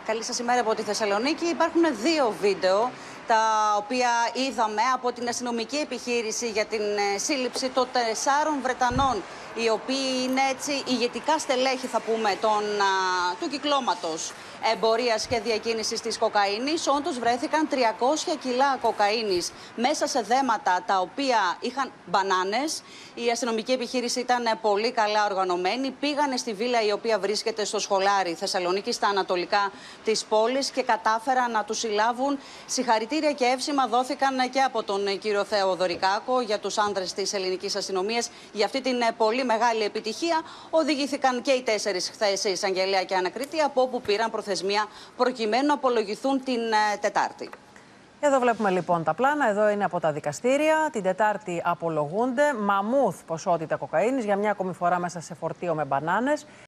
Καλή σας ημέρα από τη Θεσσαλονίκη. Υπάρχουν δύο βίντεο τα οποία είδαμε από την αστυνομική επιχείρηση για την σύλληψη των 4 Βρετανών, οι οποίοι είναι έτσι ηγετικά στελέχη, θα πούμε, του κυκλώματος εμπορίας και διακίνησης της κοκαίνης. Όντως βρέθηκαν 300 κιλά κοκαίνης μέσα σε δέματα τα οποία είχαν μπανάνες. Η αστυνομική επιχείρηση ήταν πολύ καλά οργανωμένη. Πήγανε στη βίλα η οποία βρίσκεται στο Σχολάρι Θεσσαλονίκη, στα ανατολικά της πόλης, και κατάφεραν να τους συλλάβουν. Συγχαρητήρια και εύσημα δόθηκαν και από τον κύριο Θεοδωρικάκο για τους άνδρες της ελληνικής αστυνομίας για αυτή την πολύ μεγάλη επιτυχία. Οδηγήθηκαν και οι 4 χθες σε εισαγγελέα και ανακριτή, από όπου πήραν προθεσμία προκειμένου να απολογηθούν την Τετάρτη. Εδώ βλέπουμε λοιπόν τα πλάνα. Εδώ είναι από τα δικαστήρια. Την Τετάρτη απολογούνται. Μαμούθ ποσότητα κοκαίνης για μια ακόμη φορά μέσα σε φορτίο με μπανάνες.